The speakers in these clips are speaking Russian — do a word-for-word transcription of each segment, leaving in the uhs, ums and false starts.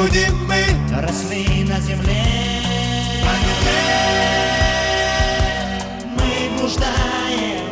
люди мы росли на земле. по земле. Мы блуждаем.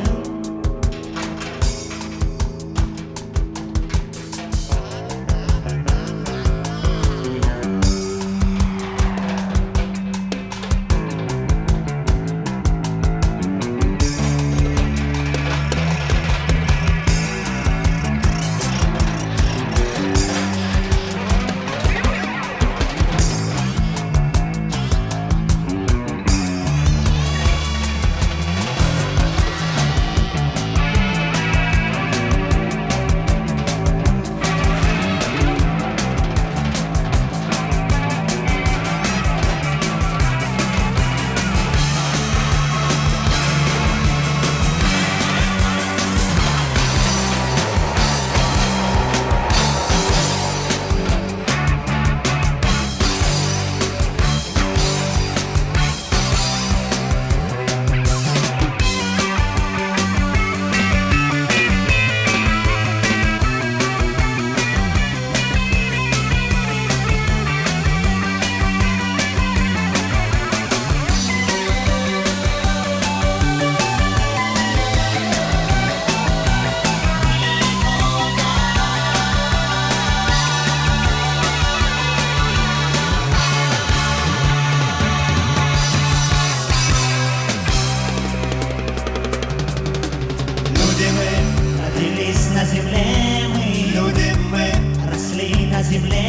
Родились на земле мы, Люди мы росли на земле.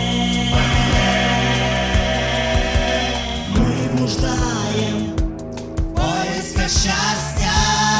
Мы блуждаем в поисках счастья.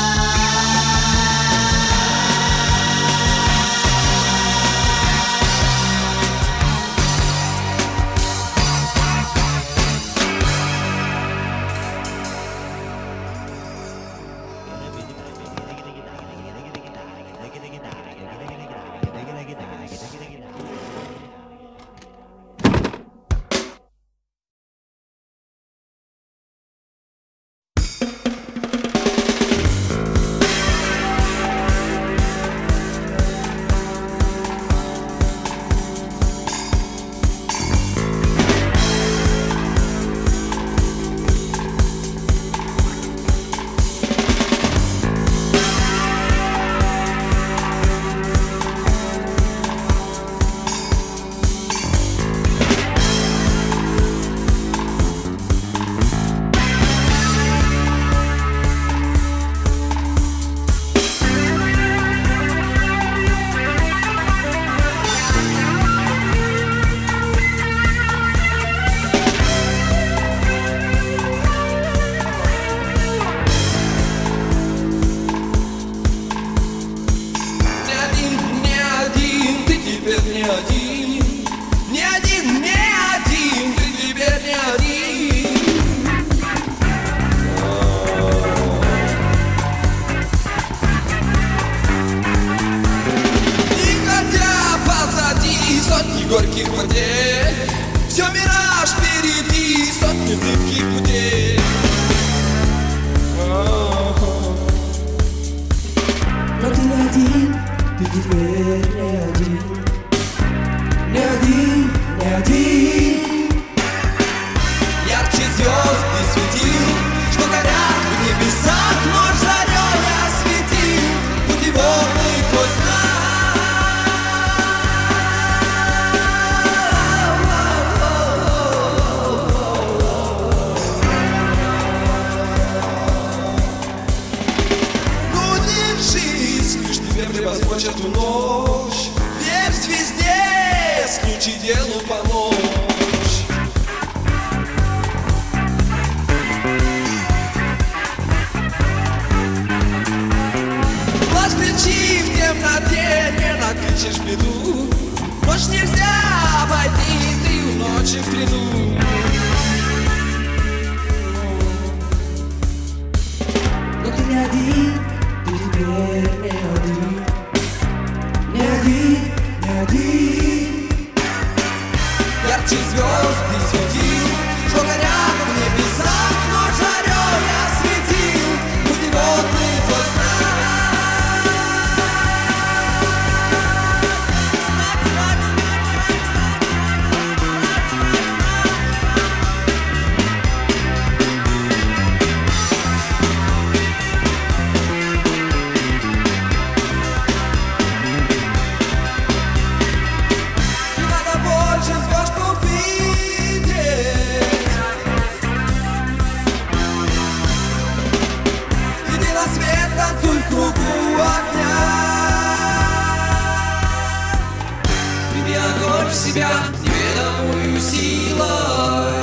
Не один, не один, не один, ты теперь не один. И хотя позади сотни горьких потерь, все мираж впереди, сотни зыбких путей. Но ты не один, ты теперь не один. Не один, не один. Ярче звезды светил, что горят в небесах, ночь зарей осветил путеводный твой знак. Ну держись, лишь тебе превозмочь эту ночь. Верь звезде, случай делу помочь. Глаз кричи в темноте, не накричишь беду. Ночь нельзя обойти, ты у ночи в плену. Но ты не один, ты теперь не один. Не один, не один. Ярче звезды светил, что горят в небесах, ночь зарей осветил путеводный твой знак. Знак, знак, знак, знак, знак, знак, знак. неведомую силой.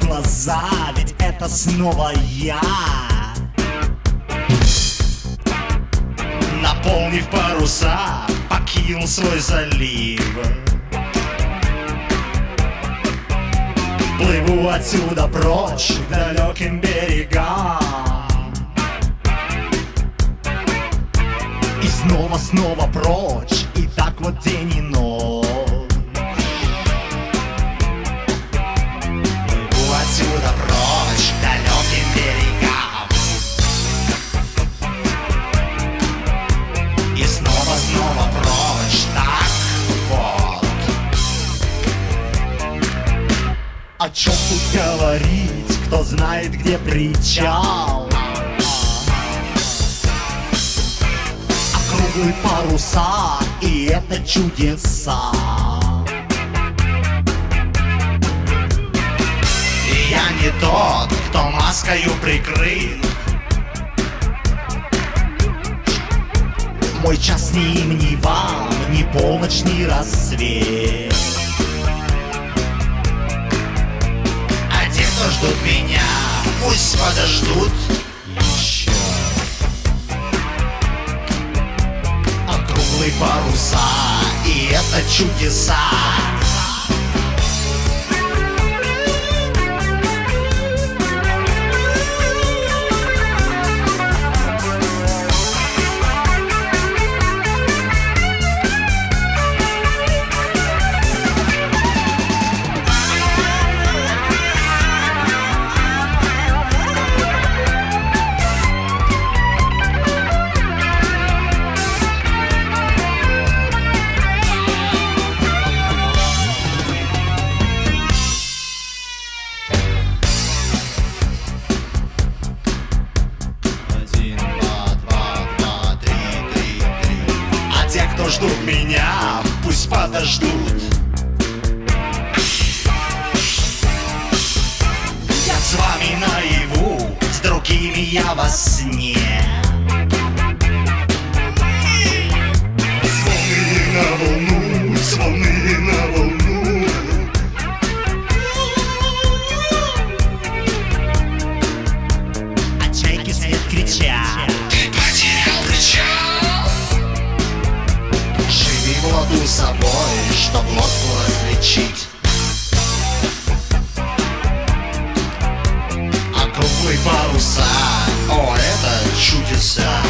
глаза, ведь это снова я. Наполнив паруса, покинул свой залив. Плыву отсюда прочь к далеким берегам. И снова, снова прочь, и так вот день и ночь. Плыву отсюда прочь к далеким берегам. И снова, снова прочь, так вот. О чем тут говорить, кто знает, где причал? Округлые паруса, и это чудеса. И я не тот, кто маскою прикрыт. Мой час ни им, ни вам, ни полночь, ни рассвет. А те, кто ждут меня, пусть подождут еще. Округлые паруса, и это чудеса. Ждут меня, пусть подождут. Я с вами наяву, с другими я во сне. С волны на волну, с волны на волну. А чайки вслед кричат: ты потерял причал. Живи в ладу собой, чтоб лодку различить. Округлые паруса, о, это чудеса.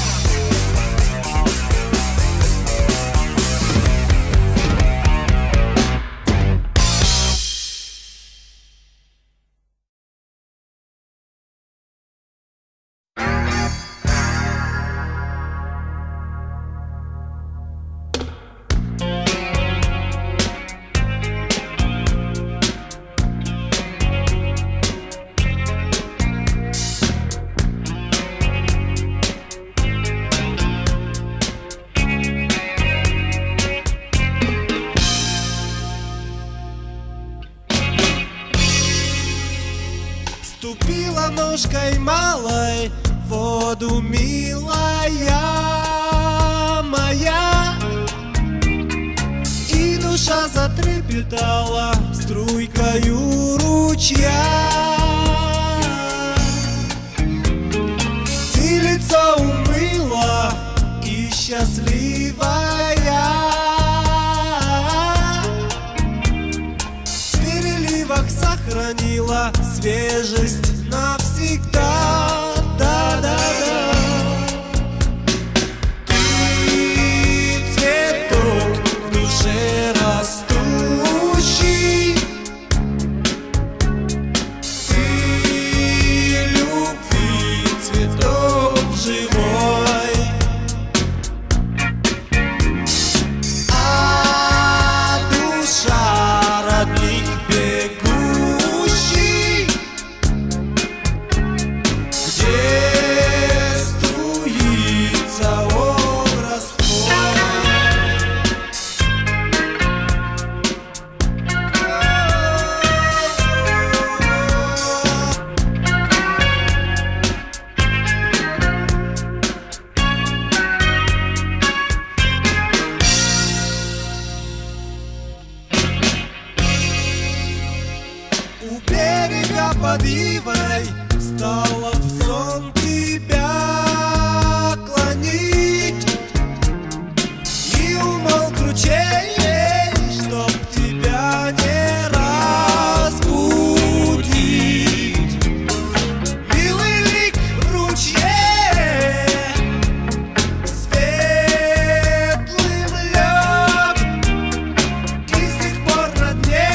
Ступила ножкой малой в воду, милая моя, и душа затрепетала струйкою ручья. Ты лицо умыла и счастливая, в переливах сохранила свежесть навсегда. Да-да-да. Ты цветок в душе растущий, ты любви цветок живой, а душа родник бегущий. река под ивой стала в сон тебя клонить, и умолк ручей, чтоб тебя не разбудить. Милый лик в ручье светлым лег, и с тех пор на дне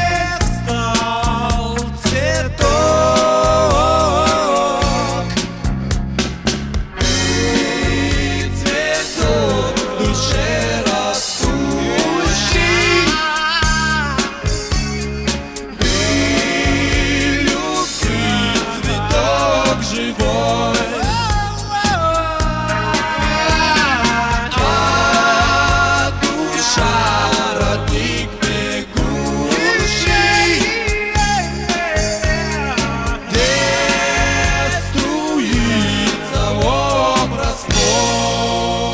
встал цветок. Ты цветок в душе растущий, ты любви цветок живой, а душа родник бегущий, где струится образ твой.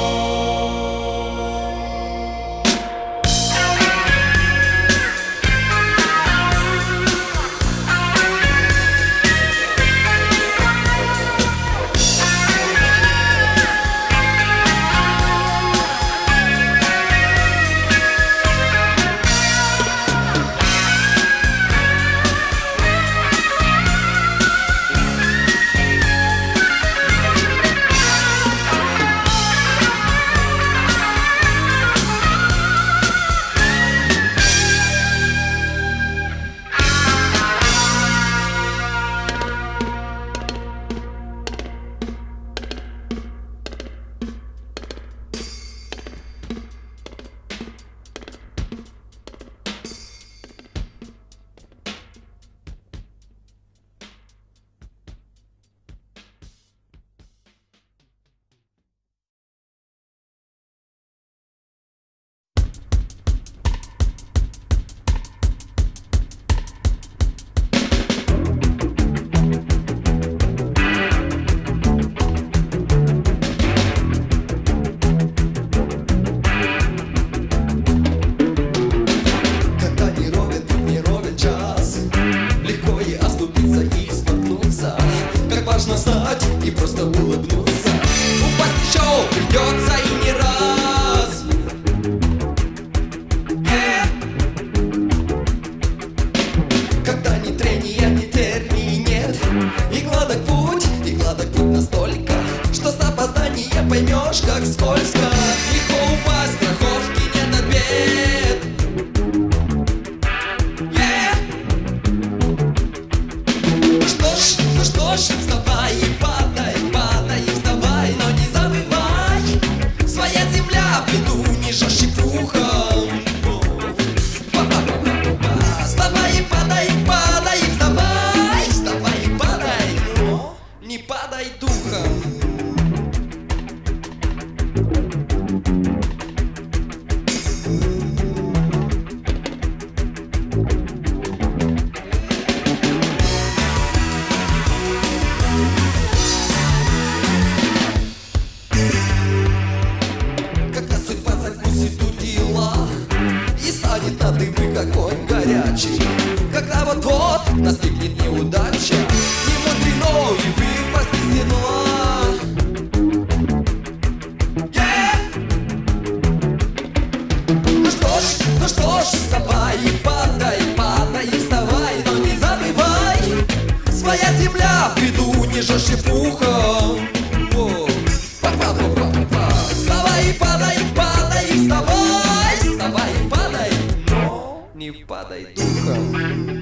Когда не ровен путь, не ровен час, легко и оступиться, и споткнуться. Как важно знать и просто улыбнуться. Упасть еще придется и не раз. Э. Когда ни трения, ни терний нет, и гладок путь, и гладок путь настолько, что с опозданием поймешь, как скользко. Легко упасть, страховки нет от бед. Ну что ж, ну что ж, вставай и падай, падай и вставай, но не забывай, своя земля в виду не жжешь и пухом. Па-па-па-па-па. Вставай и падай, падай и вставай, вставай и падай, но не падай духом. Когда судьба закусит у дела и станет на дыбы огонь горячий, когда вот-вот настигнет неудача, не мудрено и выпасть из седла. Yeah! Ну что ж, ну что ж, вставай и падай, падай и вставай, но не забывай, своя земля в виду не жжешь и пухом. О, па-па-па-па-па. Вставай и падай, падай и вставай, вставай и падай, но не падай духом.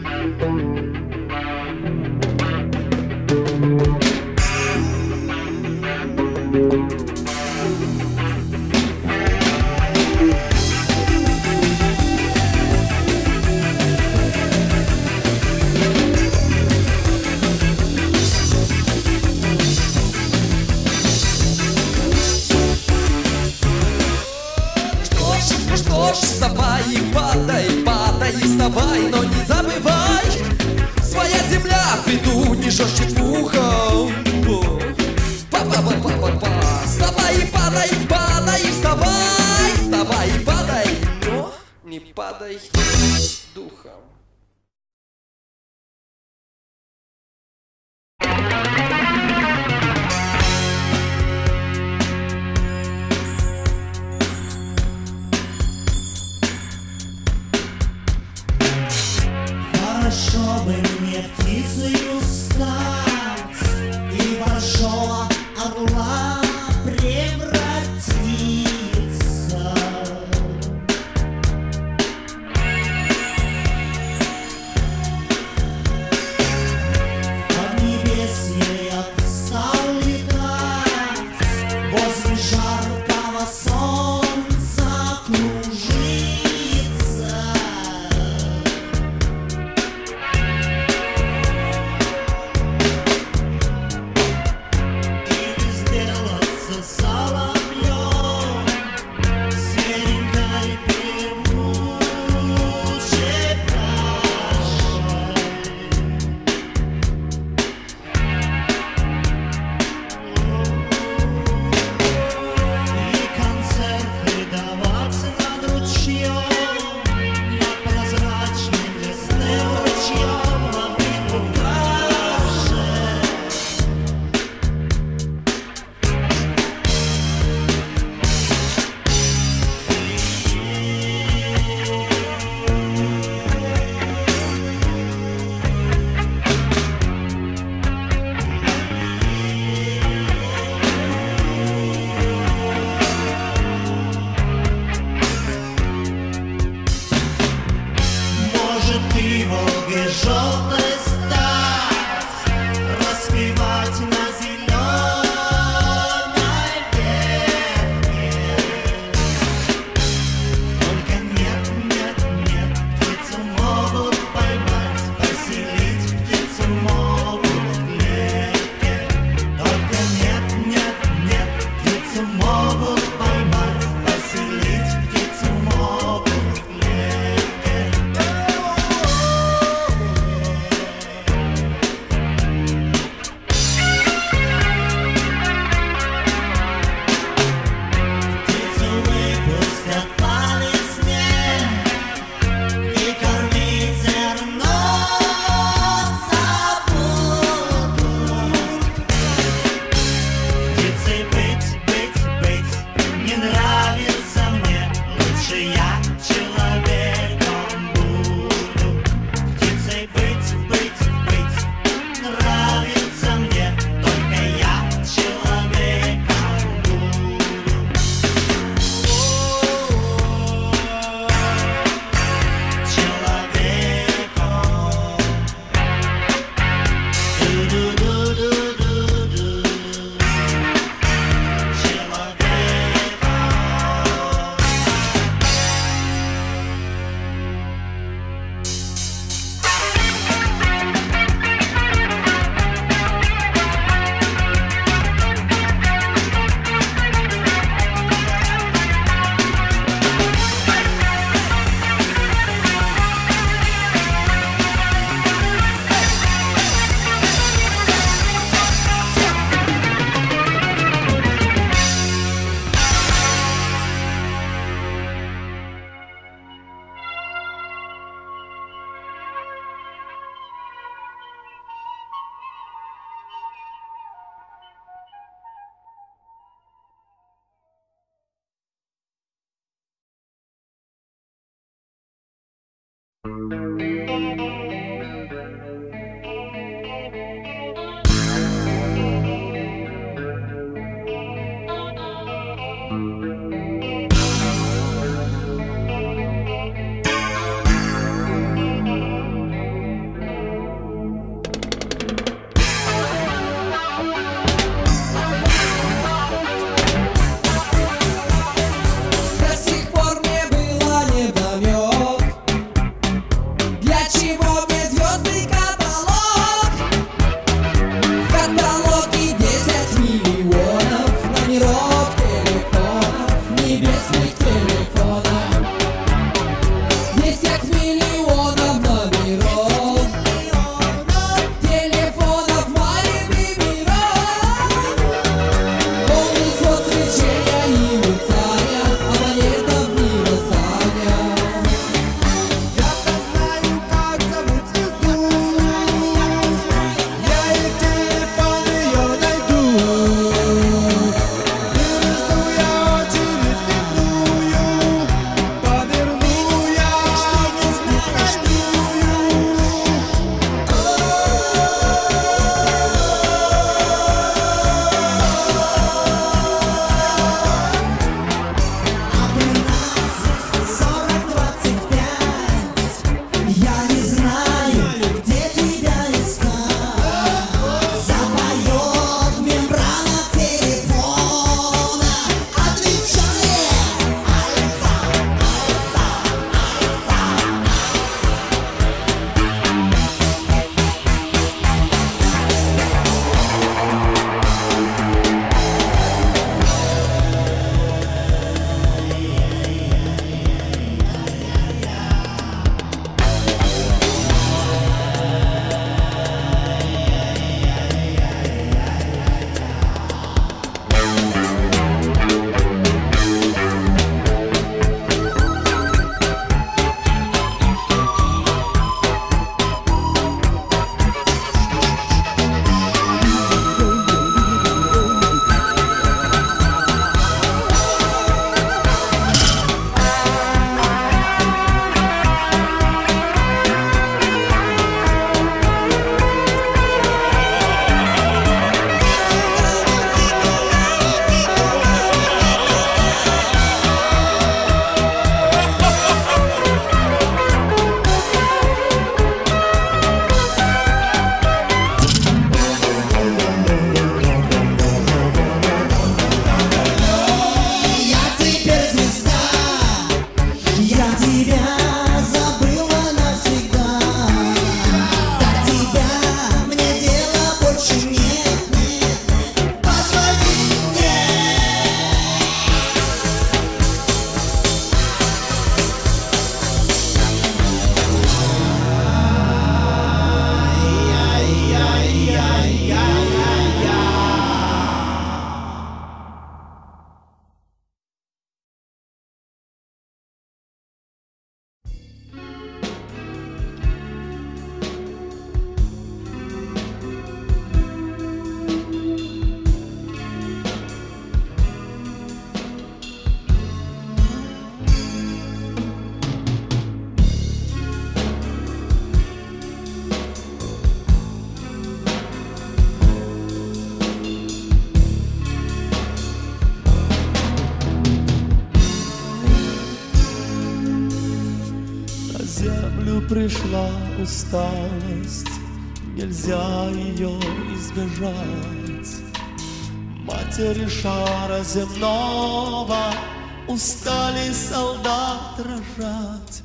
Ну что ж, вставай и падай, падай и вставай, но не забывай, своя земля в виду не жжешь и пухом. Па-па-па-па-па-па. Вставай и падай, падай и вставай, вставай и падай, но не падай духом. устать и большого орла превратиться. В поднебесье я стал летать, возле жаркого солнца кружиться. пришла усталость, нельзя ее избежать. Матери шара земного устали солдат рожать.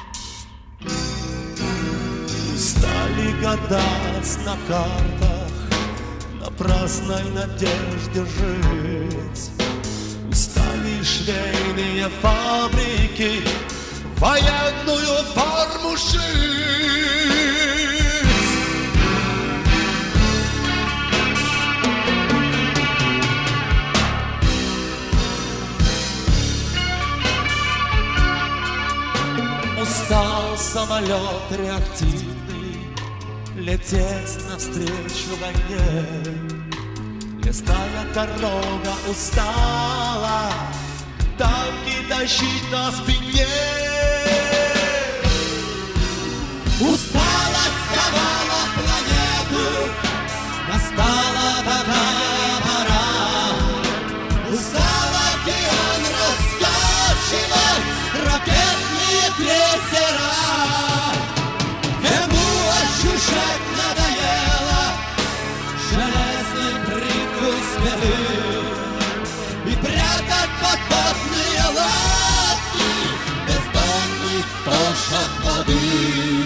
Устали гадать на картах, напрасной надежде жить. Устали швейные фабрики военную форму шить. Устал самолет реактивный лететь навстречу войне. Лесная дорога устала танки тащить на спине. Усталость сковала планету, настала такая пора. Устал океан раскачивать ракетные крейсера. Ему ощущать надоело железный привкус беды и прятать подводные лодки бездонных толщах воды.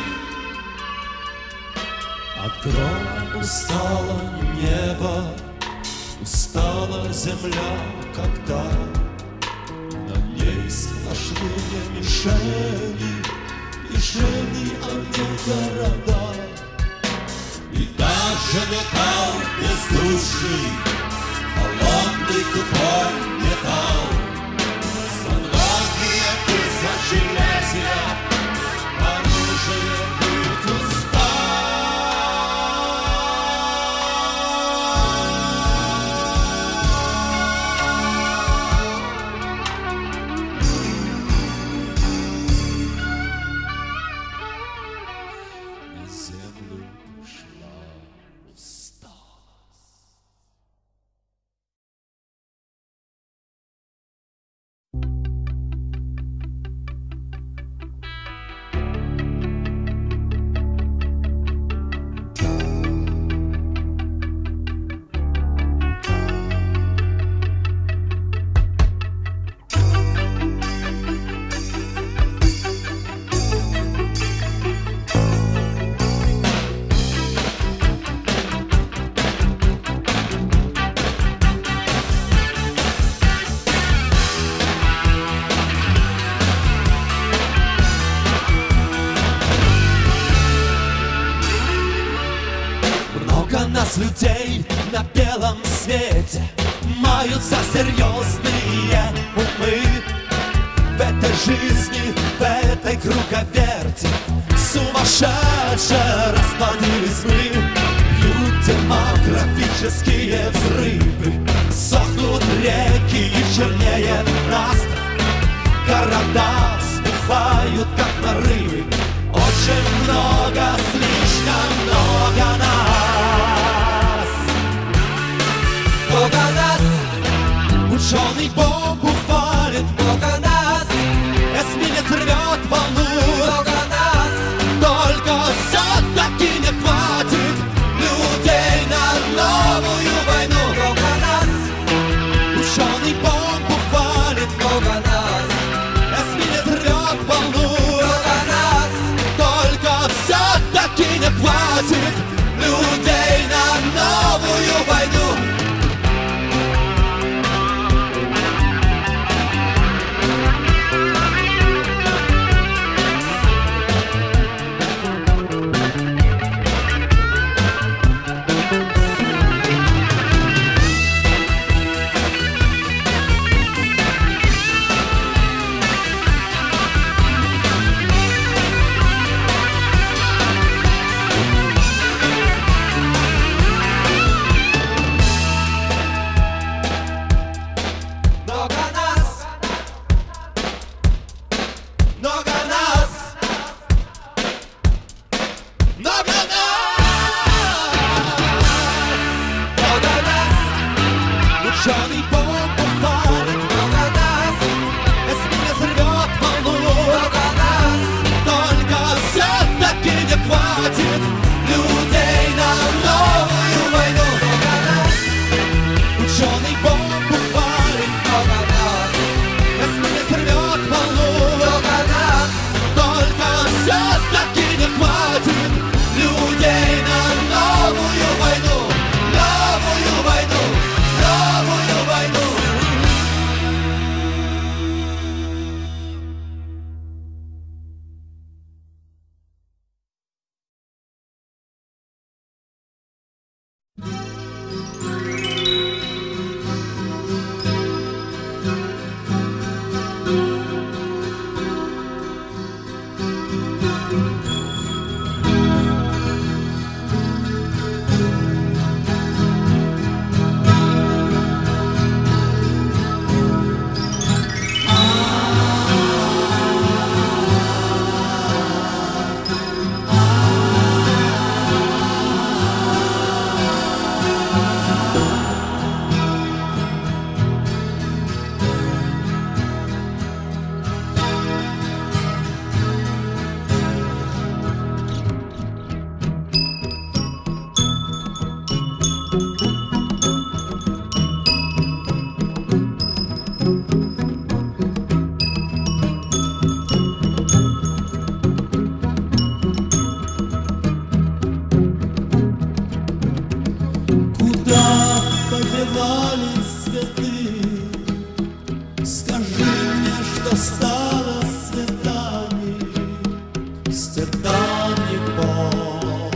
От грома устало небо, устала земля, когда на ней сплошные мишени, мишени, а не города. И даже металл бездушный, холодный тупой металл, за многие тысячи лезвия оружие быть устал. На землю пришла усталость. Много нас людей на белом свете маются серьезные умы. В этой жизни, в этой круговерти сумасшедше расплодились мы. Бьют демографические взрывы, сохнут реки и чернеет настрой. Города вспыхают, как нарывы. Очень много, слишком много нас. Много нас. Ученый бомбу хвалит. Много нас. Эсминец рвет волну. Много нас. Только все-таки не хватит людей на новую войну. Много нас. Ученый бомбу хвалит. Много нас. Эсминец рвет волну. Много нас. Только все-таки не хватит людей на новую войну. Подевались цветы, скажи мне, что стало с цветами с тех давних пор.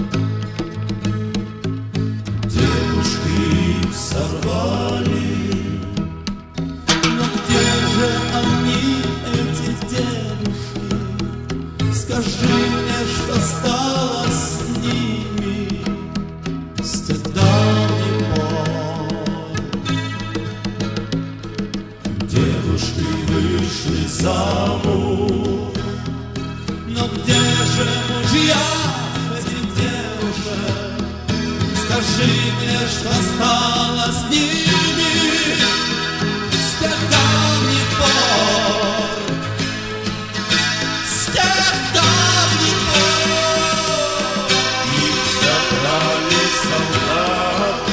Девушки сорвали, но где же они, эти девушки? Скажи мне, что стало с ними с тех давних пор. Девушки вышли замуж, но где же мужья этих девушек? Скажи мне, что стало с ними с тех давних пор, с тех давних пор. Их забрали солдаты.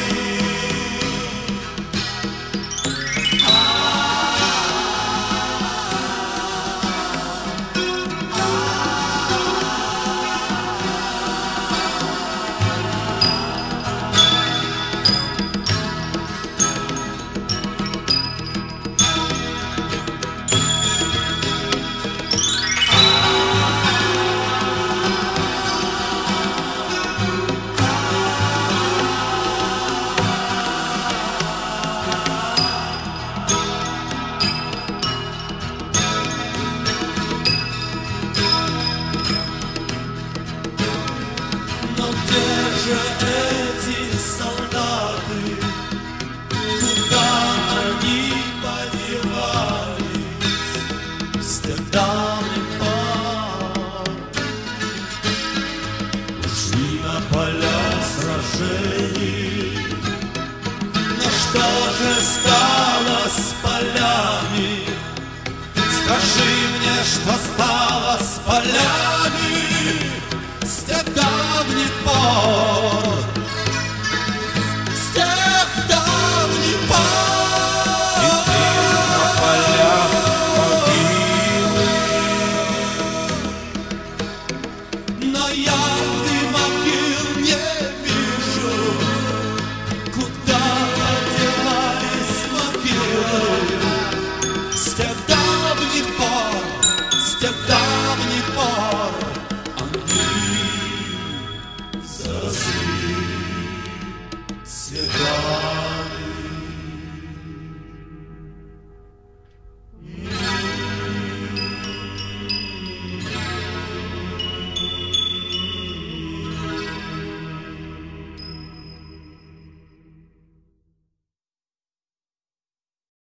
Но где же эти солдаты? Куда они подевались с тех давних пор? Ушли на поля сражений. Но что же стало с полями? Скажи мне, что стало с полями с тех давних пор.